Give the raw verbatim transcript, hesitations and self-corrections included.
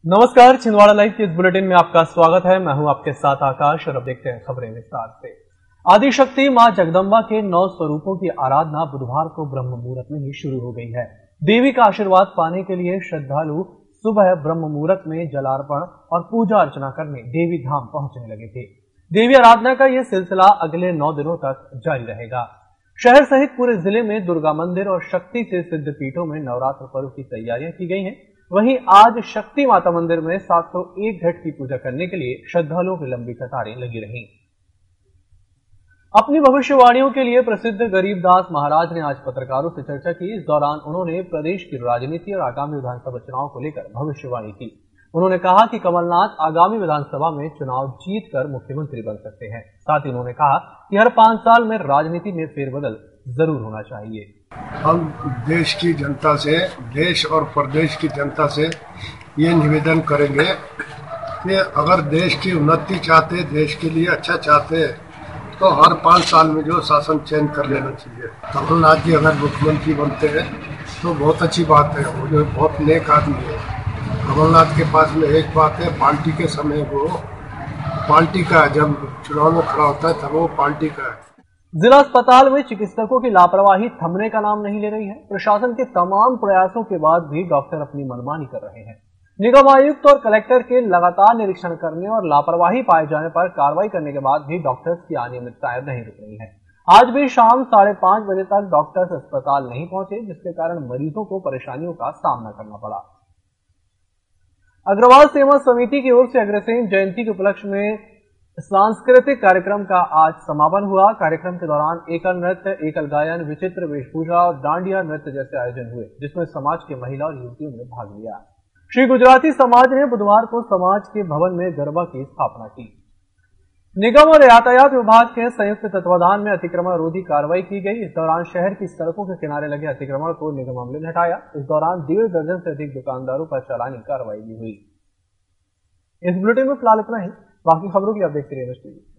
नमस्कार, छिंदवाड़ा लाइव के इस बुलेटिन में आपका स्वागत है। मैं हूं आपके साथ आकाश और अब देखते हैं खबरें विस्तार से। आदिशक्ति मां जगदम्बा के नौ स्वरूपों की आराधना बुधवार को ब्रह्म मुहूर्त में ही शुरू हो गई है। देवी का आशीर्वाद पाने के लिए श्रद्धालु सुबह ब्रह्म मुहूर्त में जलार्पण और पूजा अर्चना करने देवी धाम पहुंचने लगे थे। देवी आराधना का यह सिलसिला अगले नौ दिनों तक जारी रहेगा। शहर सहित पूरे जिले में दुर्गा मंदिर और शक्ति से सिद्ध पीठों में नवरात्र पर्व की तैयारियां की गई हैं। वहीं आज शक्ति माता मंदिर में सात सौ एक घट की पूजा करने के लिए श्रद्धालुओं की लंबी कतारें लगी रहीं। अपनी भविष्यवाणियों के लिए प्रसिद्ध गरीबदास महाराज ने आज पत्रकारों से चर्चा की। इस दौरान उन्होंने प्रदेश की राजनीति और आगामी विधानसभा चुनाव को लेकर भविष्यवाणी की। उन्होंने कहा कि कमलनाथ आगामी विधानसभा में चुनाव जीतकर मुख्यमंत्री बन सकते हैं। साथ ही उन्होंने कहा कि हर पांच साल में राजनीति में फेरबदल जरूर होना चाहिए। हम देश की जनता से, देश और प्रदेश की जनता से ये निवेदन करेंगे कि अगर देश की उन्नति चाहते, देश के लिए अच्छा चाहते, तो हर पाँच साल में जो शासन चेंज कर लेना चाहिए। कमलनाथ जी अगर मुख्यमंत्री बनते हैं तो बहुत अच्छी बात है। वो जो बहुत नेक आदमी है। कमलनाथ के पास में एक बात है, पार्टी के समय वो पार्टी का, जब चुनाव में खड़ा होता है तब वो पार्टी का है। जिला अस्पताल में चिकित्सकों की लापरवाही थमने का नाम नहीं ले रही है। प्रशासन के तमाम प्रयासों के बाद भी डॉक्टर अपनी मनमानी कर रहे हैं। निगम आयुक्त और कलेक्टर के लगातार निरीक्षण करने और लापरवाही पाए जाने पर कार्रवाई करने के बाद भी डॉक्टर्स की अनियमितताएं नहीं रुक रही हैं। आज भी शाम साढ़े पांच बजे तक डॉक्टर्स अस्पताल नहीं पहुंचे, जिसके कारण मरीजों को परेशानियों का सामना करना पड़ा। अग्रवाल सेवा समिति की ओर से अग्रसेन जयंती के उपलक्ष्य में सांस्कृतिक कार्यक्रम का आज समापन हुआ। कार्यक्रम के दौरान एकल नृत्य, एकल गायन, विचित्र वेशभूषा और डांडिया नृत्य जैसे आयोजन हुए, जिसमें समाज के महिला और युवतियों ने भाग लिया। श्री गुजराती समाज ने बुधवार को समाज के भवन में गरबा की स्थापना की। निगम और यातायात विभाग के संयुक्त तत्वाधान में अतिक्रमण रोधी कार्रवाई की गई। इस दौरान शहर की सड़कों के किनारे लगे अतिक्रमण को निगम अमले ने हटाया। इस दौरान डेढ़ दर्जन से अधिक दुकानदारों पर चालानी कार्रवाई भी हुई। इस बुलेटिन में फिलहाल इतना ही। बाकी खबरों की आप देखते रहिए।